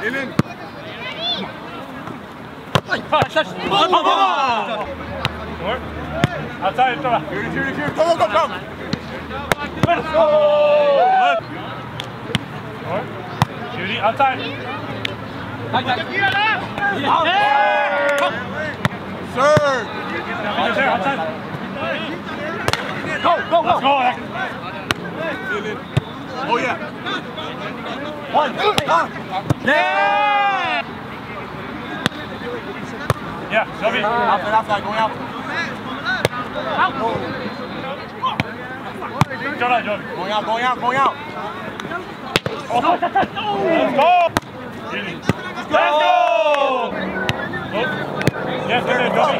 In. Touch. Outside, throw it. Here. Go. Judy, outside. Sir. Outside. Go. Let's go. Oh yeah. 1, 2, 3. Yeah. Yeah, Shelby. Outside, going out. Joby. Going out. Oh, let's go. Let's go. Yes, Joby.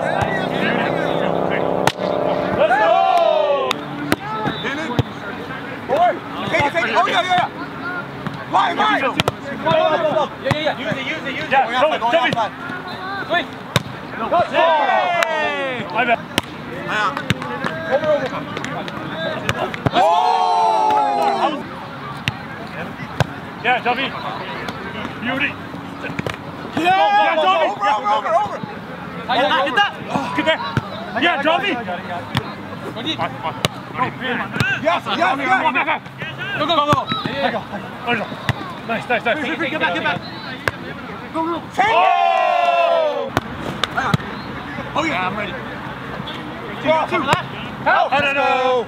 Let's go. Take it. Oh yeah. Why? Yeah. Use it. Yeah, Joby. Swing. Hey! I bet. Over. Oh! Yeah, Joby. Beauty. Yeah, Joby. Over. Hit that. Get there. Yeah, Joby. Yes. Go. Nice. Get back. Go. Oh! Oh yeah, I'm ready. Two. Help! No.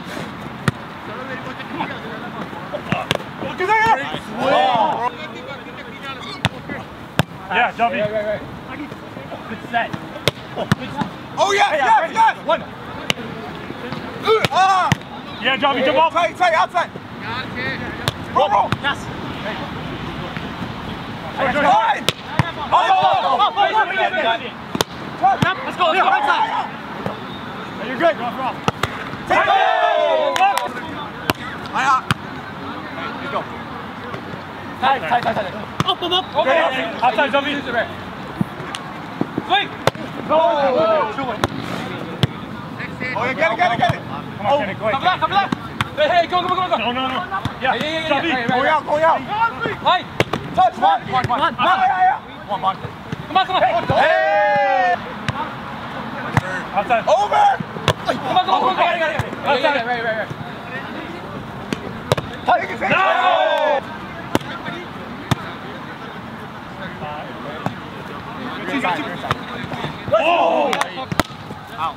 Yeah, Joby. Good set. Oh yes. One. Yeah, Joby, jump off. Outside. Roll. Yes. Fine. Let's go. Right side. You're good. Take it. Go. Tight. Up. Okay. Outside, Joby. Swing. Oh yeah, get it. Come on, Kenny, quick. Come back. Hey, go. No. Yeah, Joby. Going out. Right. Touch. One. Yeah. Come on. Come on. Hey. Outside. Over. Come on. Outside. Right. Take it. No! Oh! Out.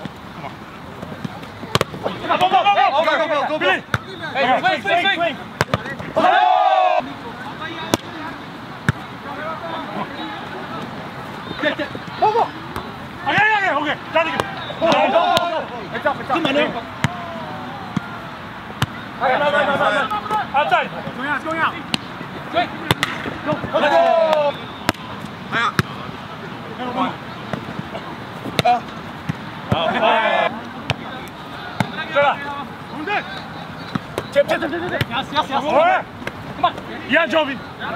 Go. Billy. Hey, swing. Okay. Johnny. It's up. Come on, now. Outside. It's going out. Swing. Go. Let's go. Chip. Yes. Come on. Yeah, Joby.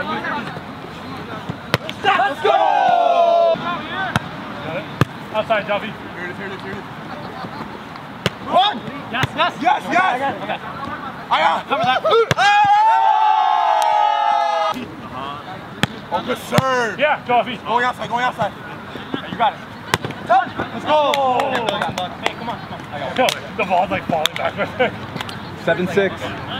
Let's go. Outside, Joby. Here it is. One. Yes. Okay. Cover that. Oh, good serve. Yeah, Joby. Going outside. You got it. Let's go. Hey, come on. The ball's like falling backwards. 7-6.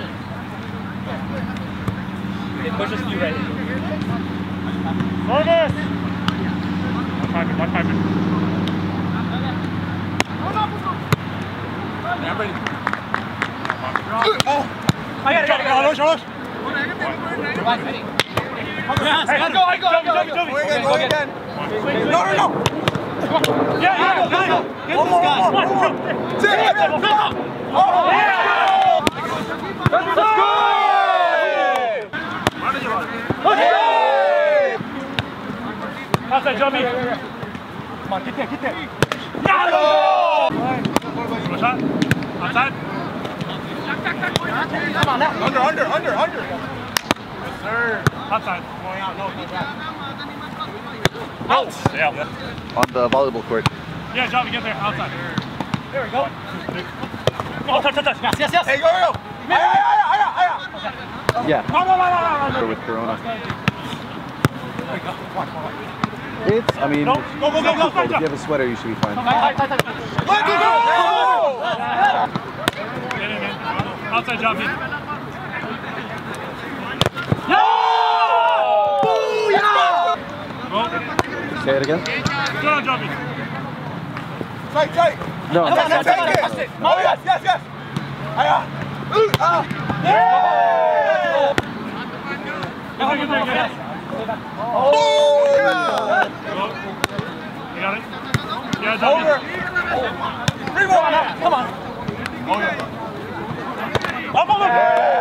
Hey, push us to you right. Service! One time. I'm ready. I got it. Charlotte. Yes, Hey, let's go. Go again. No. Yeah. Get this guy. One, two, three. Oh, Yeah! let's go! Outside, Joby. Come on, get there. No! Shot. Outside. Come on now. Under. Yes, sir. Outside. Going out, no, Out. Yeah. On the volleyball court. Yeah, Joby, get there. Outside. There we go. Oh, touch. Yes. Hey, go. Yeah. No. With Corona. periods? I mean, No. Go. if you have a sweater, you should be fine. Let's go! Get in, man. Outside job, man. Say it again? Good on, Joby. Tight. No. Take it. Oh, yes. Yeah! Get there. Oh, yeah! You got it? Yeah, Joby. Over. Free ball. Come on. Oh, yeah. Up over.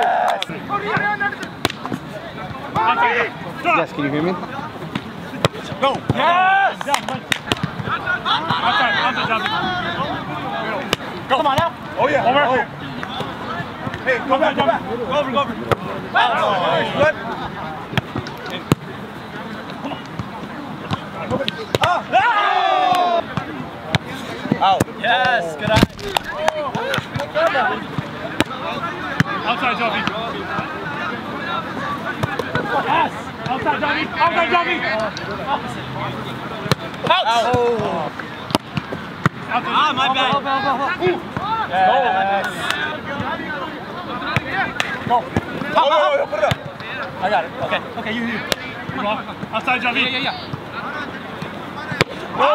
Yes, can you hear me? Go. Yes! Outside, Joby. Come on now. Oh, yeah. Over. Hey, go back. Go over. Good. Out. Yes, good eye. Outside, Joby. Yes. Outside, Joby. Out. Ah, my bad. Go. Put it up. I got it. Okay, you. Outside, Joby. Yeah. Oh.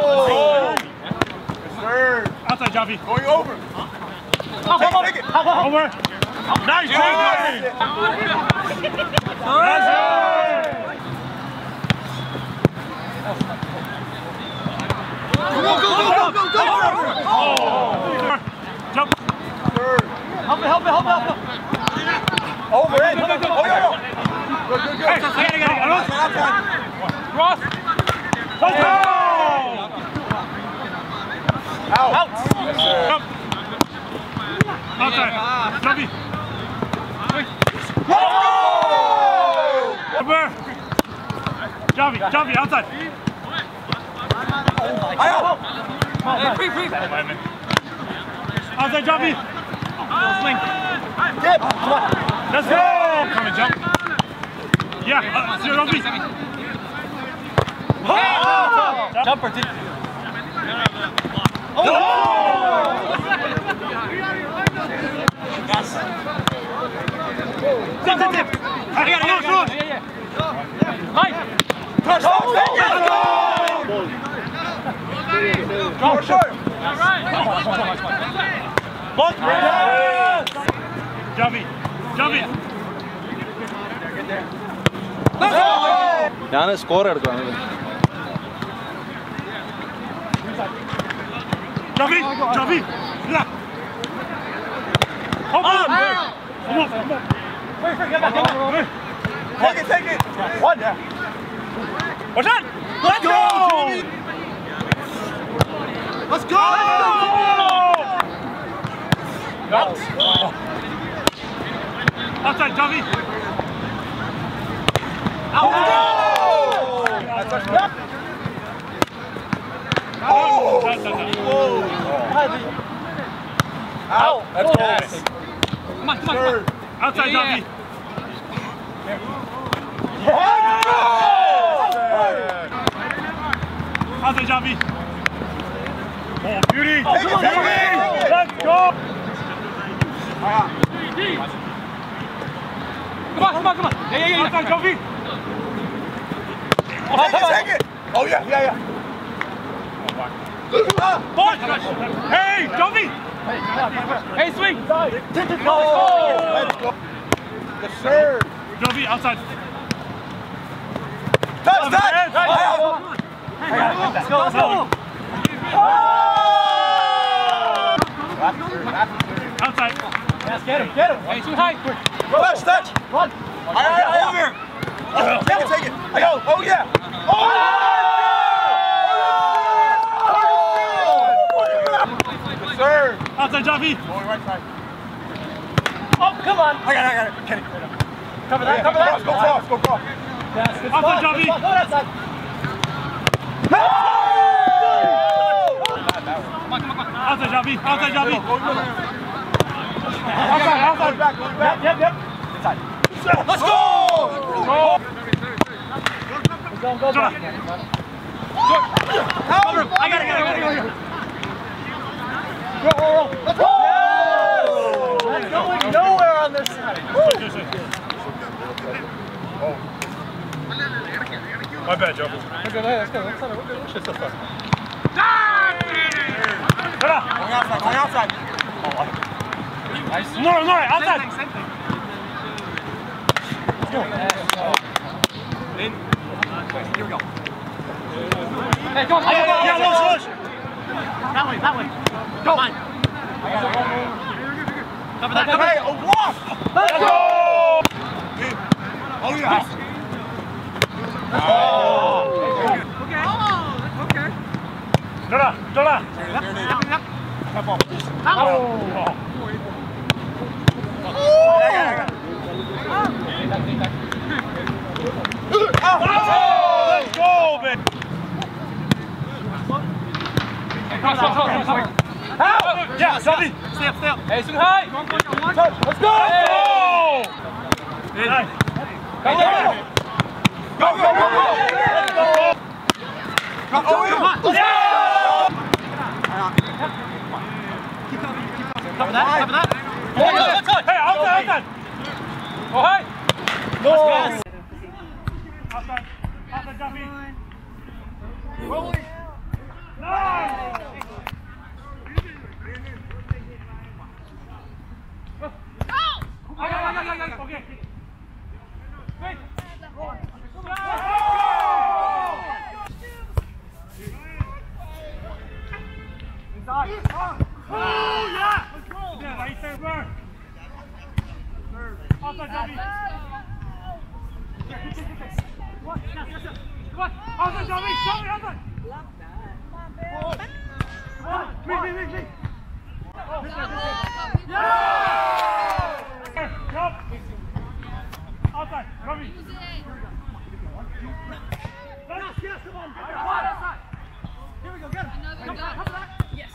Sir. Outside, Joby. Going over. Take it. Over. Nice, Joby. That's it. Go. Jump. Help it. Over. Hey, go. Oh, yeah. Good. Hey, I got it. Cross. Let's go. Out. Jump. Outside. Joby. Over. Joby, outside. Free. Outside, Joby. Swing. Dip. Let's go. Come and jump. Yeah, Joby. Jumper, dude. Yes. Tip. I got it. Yeah. Mike. Touch. Let's go. Go short. Joby. நான் score எடுக்கலாம் Joby. Yeah. Come on. Take it. One. What's that? Let's go. Outside, Joby. Out. Let's go. Come on. Outside, Joby. Outside, Joby. Oh, beauty. Take it. Let's go. Come on. Yeah. Outside, Joby. Take it. Oh, yeah. Boy. Hey, Joby. Hey, swing. Let's go. Yes, sir. Joby, outside. Touch. Let's go. Outside. Yes, get him. Hey, swing high. Touch. Run. Over. Take it. I go. Oh, yeah. Yes, sir. Outside, Joby. Going right side. Oh, come on. I got it. Kenny. Cover that. Go cross. Yes, good Outside, spot. Joby. Go that side. Outside, Joby. Outside. Going back. Yep. Inside. Let's go. Go. I got it. Let's go! That's going nowhere on this side. My bad, Joe. We're good. Let's go. We're good. We're so far. Going outside. Nice. No, outside. Same thing. Let's go. In. Here we go. Hey, go on. Yeah, no, switch. That way. Go on. Cover that. Hey, a walk. Let's go. Oh, yeah. Okay. Dola. Let's go, baby. Yeah, Johnny. Stay up. Hey, swing high. Let's go. Nice. Go. Cover that. Hey, outside. Oh, hi. Yes. Outside, Duffy. Rolling. Nice. Okay. Wait. Oh, yeah! Let's go! Yeah, right there, burn. Outside, Duffy. What? Come on! Outside, Duffy! Outside! Me! Yeah! Jump! Outside, Duffy. Yes, come on! Outside! Here we go, get him! Come back! Yes!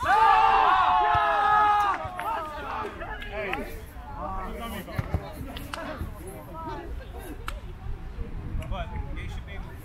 But they should be able to